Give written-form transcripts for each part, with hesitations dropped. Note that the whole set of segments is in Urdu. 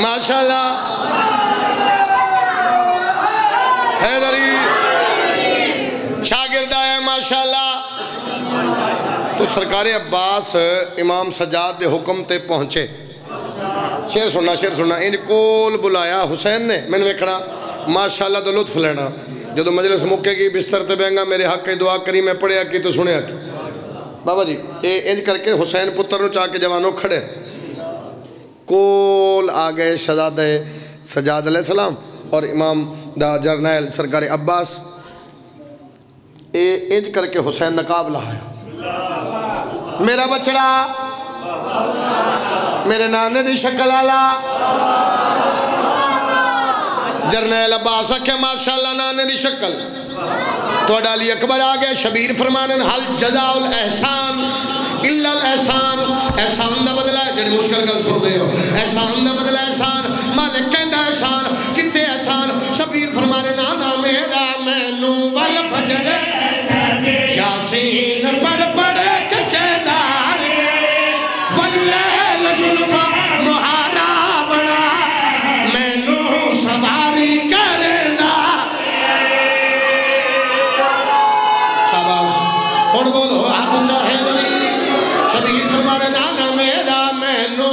ماشاءاللہ حیدری شاگردہ ہے ماشاءاللہ. تو سرکار عباس امام سجاد دے حکم تے پہنچے. شیر سننا ان کول بلایا حسین نے میں نے ویکھنا ماشاءاللہ تو لطف لینا. جدو مجلس مکے گی بستر تے بہنگا میرے حق کی دعا کری میں پڑھیا کی تو سنیا کی. بابا جی انج کر کے حسین پتر نو چاہ کے جوانوں کھڑے کول آگئے شہزادہ سجاد علیہ السلام اور امام دا جرنیل سرکار عباس. انج کر کے حسین نقاب لہایا. میرا بچڑا میرے نانے دی شکل آلا. جرنیل عباس اکھے ماشاءاللہ نانے دی شکل. تو علی اکبر آگئے شبیر فرمانن حل جزاء الاحسان الا الاحسان. احسان دا بدلہ ہے جنہی مشکل گل سن دے ہو. احسان دا بدلہ احسان مالک کہندہ احسان کتے احسان. شبیر فرمانن نانا میرا مینو والفجر یاسین پڑھ پڑھ کچے دار واللیل زلفا مہارا بڑا مینو سواری کرنا. شاباش اور بولو آپ چاہے دری. شبیر فرمانے نانا میرا مینو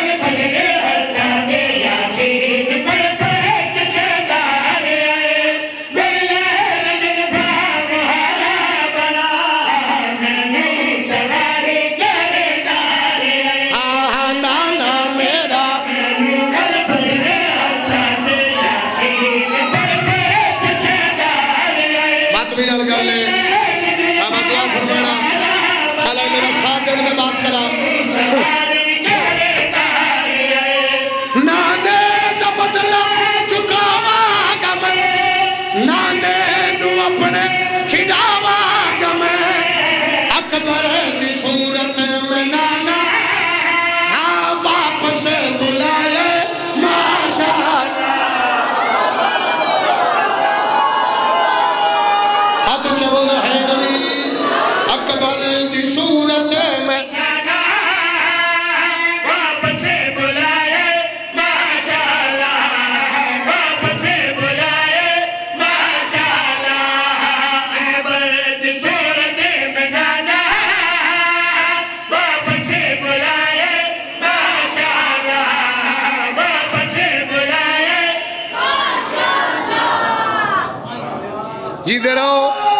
جیدے رہو.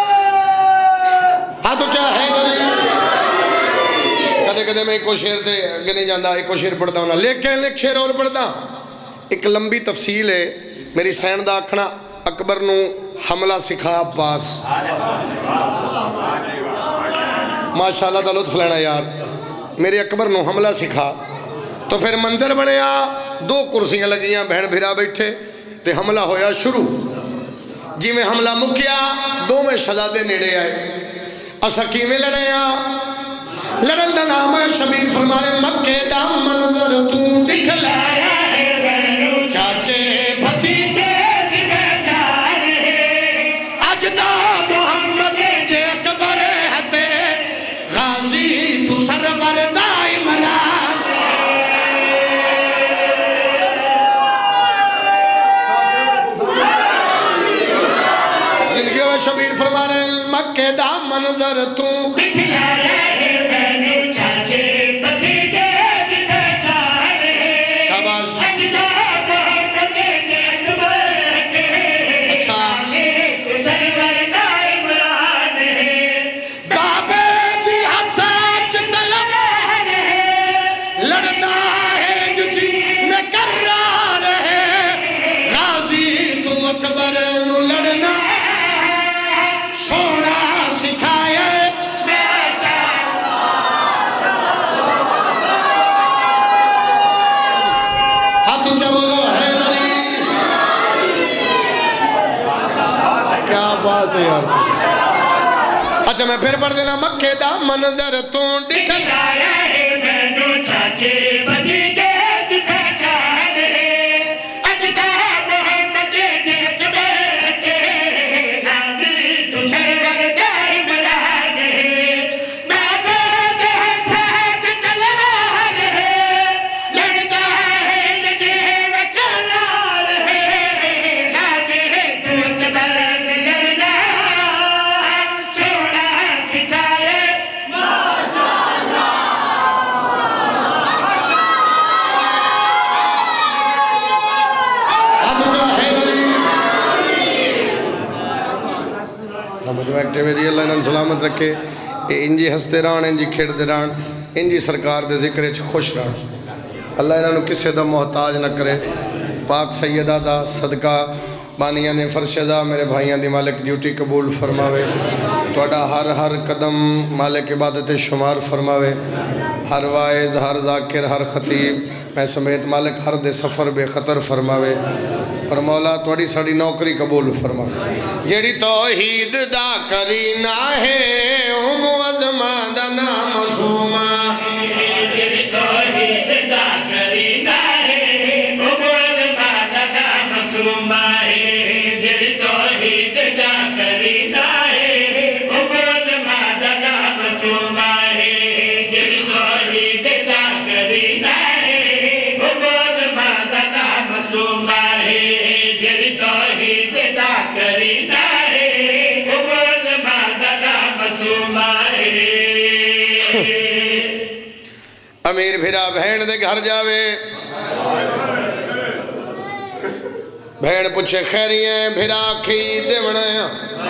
ہاں تو کیا ہے کدے کدے میں ایک شیر دے اگے نہیں جاندہ ایک شیر پڑھتا ہونا لیکن ایک شیر اور پڑھتا. ایک لمبی تفصیل ہے میری سین دا اکھنا اکبر نو حملہ سکھا عباس. ماشاءاللہ دا لطف لینا یار. میرے اکبر نو حملہ سکھا تو پھر منظر بنیا دو کرسیاں لگیاں بہن بھیرا بیٹھے تے حملہ ہویا شروع. جی میں حملہ مکیا دو میں شہزادے نیڑے آئے. اسا کیویں لڑے لڑن دا نام ہے شبیر فرمانے مکے دا منظر تو دکھلایا ہے چاچے بھتیجے دی بیچار ہے اجدا محمد جے اکبر ہتے غازی تو سرور دا عمران. زندگی میں شبیر فرمانے مکے دا منظر تو دکھلایا ہے بینو چاچے بھتیجے دی بیچار ہے شاباش اجدا محمد جے اکبر ہتے غازی تو سرور دا عمران ہے. بابے دی ہتھاچ تلوار ہے لڑتا ہے جسی میں کرار ہے غازی تو اکبر نو لڑنا سونا سکھائے. ہاتھ اونچا بولو حیدری. کیا بات ہے یار. اچھا میں پھر پڑھ دینا مکے دا منظر تو دکھلایا ہے بینو چاچے بھتیجے دی پہچان ہے اجدا محمد جے اکبر ہتے غازی تو سرور دا عمران ہے. بابے دے ہتھاچ تلوار ہے لڑتا ہے جے ہم جو ایکٹیو جی اللہ انہوں سلامت رکھے انجی ہستے رہن انجی کھیڑتے رہن انجی سرکار دے ذکر خوش رہن اللہ انہوں کسے دا محتاج نہ کرے پاک سیدہ دا صدقہ بانیاں نے فرشدہ میرے بھائیاں دی مالک ڈیوٹی قبول فرماوے توڑا ہر قدم مالک عبادت شمار فرماوے ہر وائز ہر ذاکر ہر خطیب میں سمیت مالک ہر دے سفر بے خطر فرماوے اور مولا توڑی ساڑی نوکری قبول فرماوے جیڑی توحید دا کرینا ہے معظمہ دا نام سوما جیڑی توحید دا کرینا ہے معظمہ دا نام سوما جیڑی توحید دا کرینا ہے معظمہ دا نام سوما جیڑی توحید دا کرینا ہے معظمہ دا نام سوما جیڑی توحید دا کرینا ہے معظمہ دا نام سوما امیر بھیرا بہن دے گھر جاوے بہن پوچھے خیری ہیں بھیرا کھی دے بنایا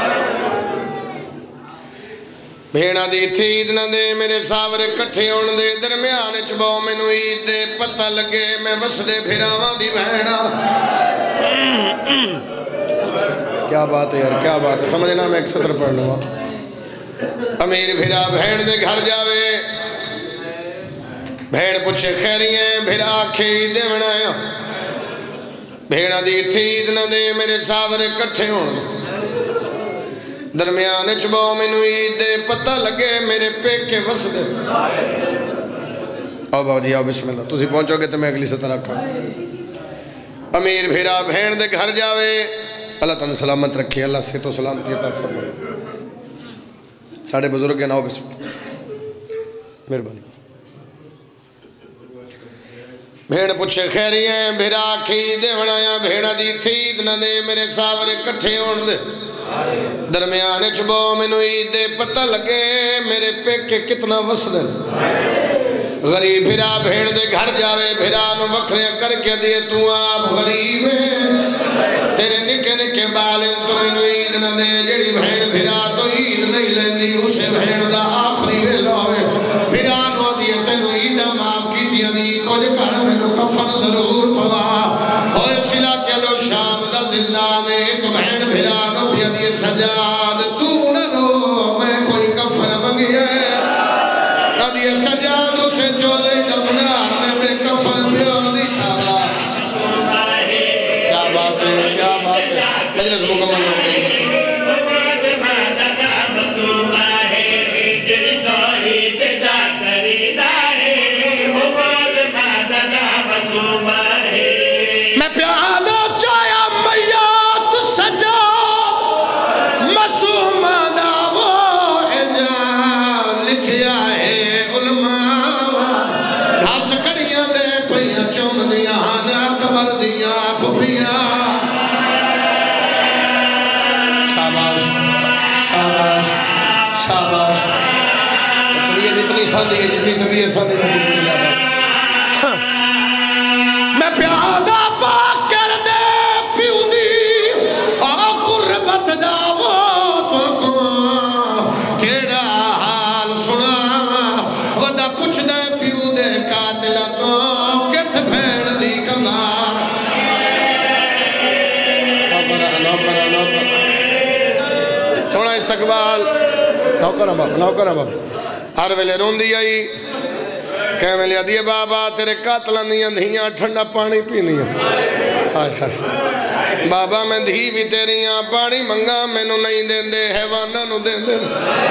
بھیڑا دی تھی عید نہ دے میرے ساورے کٹھے ہون دے درمیان چبو میں نو عید دے پتہ لگے میں بس دے بھیراواں دی بہنا کیا بات ہے یار کیا بات ہے سمجھنا میں ایک سطر پڑھ لوں امیر بھیرا بہن دے گھر جاوے بھیڑ پوچھے خیری ہیں بھیرا کھی دے بنایا بھیڑا دی تھی عید نہ دے میرے ساورے کٹھے ہون درمیان چبو میں نو عید دے پتہ لگے میرے پیکے وس دے آؤ باؤ جی آؤ بسم اللہ تُسی پہنچو گے تو میں اگلی سطح رکھا امیر بھیرا بہن دے گھر جاوے اللہ تعالیٰ سلامت رکھے اللہ سے تو سلامتی عطا فرمائے ساڑھے بزرگ کے ناؤ بسم اللہ مہربانی بھیڑ پوچھے خیری ہیں بھیرا کھی دے بنایا بھیڑا دی تھی عید نہ دے میرے ساورے کٹھے ہون دے درمیان چبو میں نو عید دے پتہ لگے میرے پیکے کتنا وس دے غریب بھیرا بھیڑ دے گھر جاوے بھیرا نو وکھرے کر کے دیے تو آپ غریب ہیں تیرے نکے نکے بالیں تو میں نو عید نہ دے جڑی بھیڑ بھیرا تو عید نہیں لیندی اسے بھیڑ دا آخری ویلو ہے بھیرا نو دیے تینو عیدہ معاف کی دیا دی کچھ کار میں نو کفن ضرور پوا اوہ سلا کے لو شام دا زندان ایک بھیڑ بھیرا نو بھی دیے سجاد تو نہ رو میں کوئی کفن منگیا نہ دیے سجاد اسے چولے دفنار میں بے کفن پیو دی شابہ کیا بات ہے کیا بات ہے مجلس مکمل ہو گئی میں پیالہ چایا میات سجا معصوم داو اجا لکھیا ہے علماء ہس کڑیاں دے پہیاں چوم دیاں نا کمر دیاں پھپیاں شاباش شاباش شاباش طبیعت اتنی ساندھی ہے جتنی طبیعت ساندھی ہے میں پیادہ پاک کر دے پیو دی قربت داو تو کو کیڑا حال سنا ودا پوچھ دے پیو دے قاتل تو کت پھیڑ دی کمار نوکر چھوڑا استقبال نوکر اب ہر ویلے رون دی آئی کہہ میں لیا دیئے بابا تیرے قاتلہ نہیں اندھیاں ٹھنڈا پانی پینیاں بابا میں دھی بھی تیریاں پانی منگا میں نو نہیں دین دے حیوانہ نو دین دے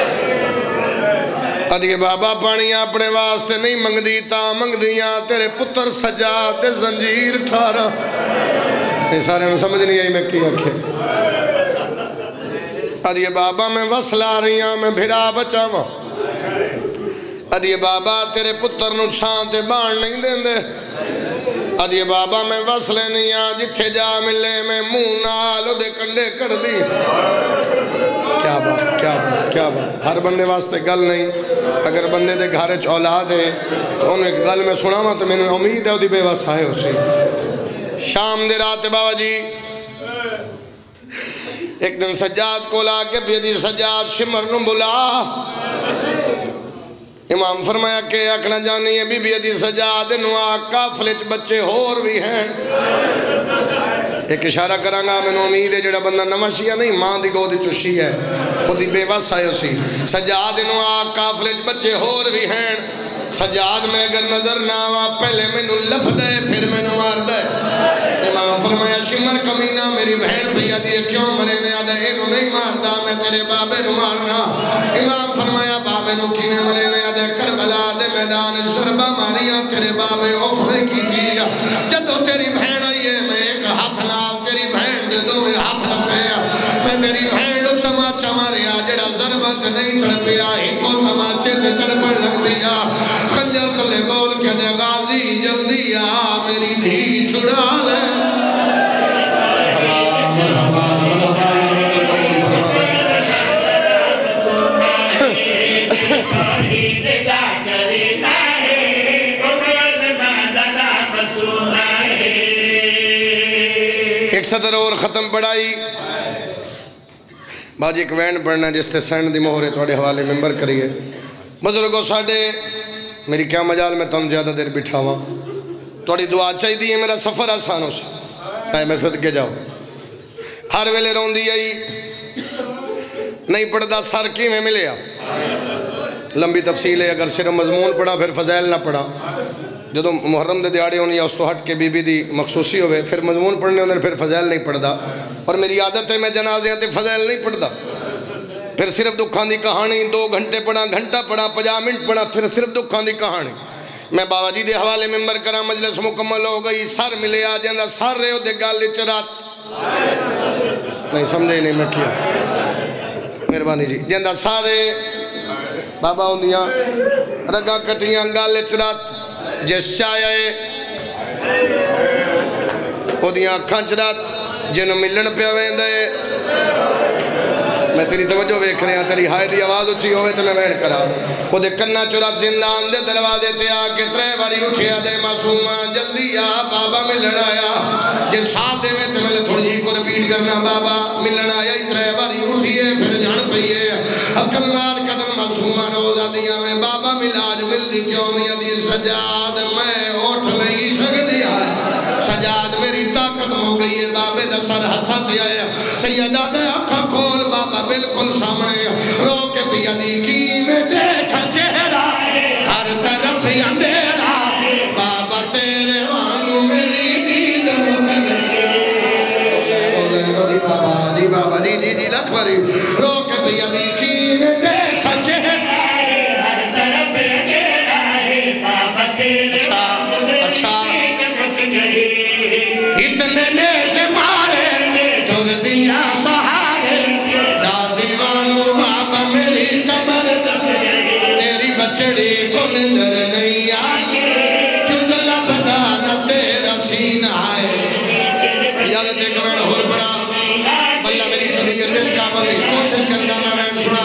دیئے بابا پانیاں اپنے واسطے نہیں منگ دیتا منگ دیاں تیرے پتر سجا تے زنجیر ٹھارا یہ سارے نو سمجھ نہیں آئی میں کی آکھے دیئے بابا میں وصلہ رہیاں میں بھیرا بچا ماں ادھیے بابا تیرے پتر نو چھان تے بان نہیں دین دے ادھیے بابا میں وصلے نہیں آ جتھے جا ملے میں منہ نالو دے کنڈے کر دی کیا بات کیا بات کیا بات ہر بندے واسطے گل نہیں اگر بندے دے گھارے اولاد ہے تو انہوں ایک گل میں سنا ماں تو میں نے امید ہے وہ دی بے واسطہ ہے اسی شام دے رات بابا جی ایک دن سجاد کو لا کے بھی سجاد شمر نو بلا امام فرمایا کہ اکھنا جانی ہے بی بی ادی سجاد نو کافلے چ بچے ہور بھی ہیں ایک اشارہ کرانگا میں نو امید ہے جڑا بندہ نمشیہ نہیں ماں دی گودی چوشی ہے وہ دی بے وس آئے اسی سجاد نو کافلے چ بچے ہور بھی ہیں سجاد میں اگر نظر نہ آوا پہلے میں نو لپ دے پھر میں نو مار دے امام فرمایا شمر کمینہ میری بہن بھیا دیئے کیوں مرے میں آدھے اینو نہیں مارتا میں تیرے بابے نو مارنا امام فرمایا بابے نو کی میں مرے میں آدھے کربلا دے میدان شربہ ماریا تیرے بابے افرے کی دیا جدو تیری بہن آئیے میں ایک ہاتھ نال تیری بہن دے دو میں ہاتھ رکھیا میں تیری بہن دو تماچا ماریا جڑا ضربت نہیں تڑپیا ہی کو تماچے دے تڑپڑ لگ دیا خنجر تلے بول کے دے غازی جلدی آ میری دھی چھڑا لے ایک صدر اور ختم پڑھائی باجی ایک وینڈ پڑھنا جس تے سینڈ دی مہرے توڑے حوالے ممبر کریے بزرگوں ساڑھے میری کیا مجال میں تم زیادہ دیر بٹھا ہوا توڑی دعا چاہی دی ہے میرا سفر آسان ہو سا میں صدقے جاؤ ہر ویلے رون دی آئی نہیں پڑھدا سر کی میں ملیا لمبی تفصیل ہے اگر صرف مضمون پڑھا پھر فضائل نہ پڑھا جدو محرم دے دیاڑے ہونی یا اس تو ہٹ کے بی بی دی مخصوصی ہوئے پھر مضمون پڑھنے ہونے پھر فضائل نہیں پڑھدا اور میری عادت ہے میں جنازے ہیں تے فضائل نہیں پڑھدا پھر صرف دکھان دی کہانی 2 گھنٹے پڑھا گھنٹہ پڑھا 50 منٹ پڑھا پھر صرف دکھان دی کہانی میں بابا جی دے حوالے ممبر کرا مجلس مکمل ہو گئی سر ملے آ جاندہ سر رہے ہو دے گالے چرات نہیں سمجھے نہیں میں کیا مہربانی جی جاندہ سارے بابا ہوندیاں رگا کٹیاں گالے چرات جس چاہے او دیاں کھنچرات جنہوں ملن پہ ہوئے دے میں تیری توجہ ویکھ رہے ہیں تیری ہائے دی آواز اچھی ہوئے تو میں بیٹھ کرا وہ دے کنہ چرات زندان دے دروازے تے آکے 3 باری اٹھیا دے معصومہ جلدی آ بابا ملن آیا جس ساتھ دے میں تمہیں تھوڑی جی کو رپیٹ کرنا بابا ملن آیا 3 باری اٹھیے پھر جان پہیے اکلوار قدم معصومہ روزہ دیا میں بابا ملاج مل دی کیوں نہیں دی سجاد میں اٹھ نہیں سکتی آئے سجاد میری طاقت ہو گئی ہے بابے دا سر ہتھا دیا ہے سیدہ دے اکھا کھول بابا بالکل سامنے رو کے پیا دی کی میں دیکھا چہرہ ہر طرف اندھیرا بابا تیرے وانگو میری دید دی بابا دی لکھ باری رو کے پیا دی کی میں دیکھا چہرہ ہر طرف اندھیرا بابا تیرے اچھا اتنے نے سے مارے ٹر دیا سہارے دادی وانگو بابا میری کمر تیری بچڑی کو نظر نہیں آئی کیوں دلہ بدانا تیرا سین آئے یاد دیکھ میں ہور بڑا بلہ میری طبیعت اس کا بلی کوشش کرتا میں سنا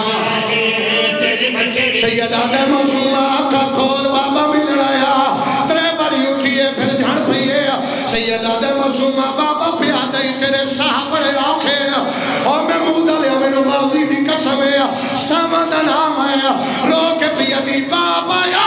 سیدہ دے معصومہ آقا کھول بابا مل رہا 3 باری اٹھیے پھر جھڑ پھئیے سیدہ دے معصومہ بابا پیادہ ہی تیرے صاحب بڑے آنکھیں اور میں مولدہ لیا میں نمازی دی قسم ہے سامدہ نام ہے رو کے پیادی بابا یا